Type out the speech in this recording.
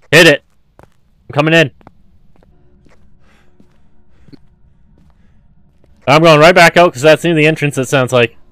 Hit it! I'm coming in. I'm going right back out because that's near the entrance, it sounds like.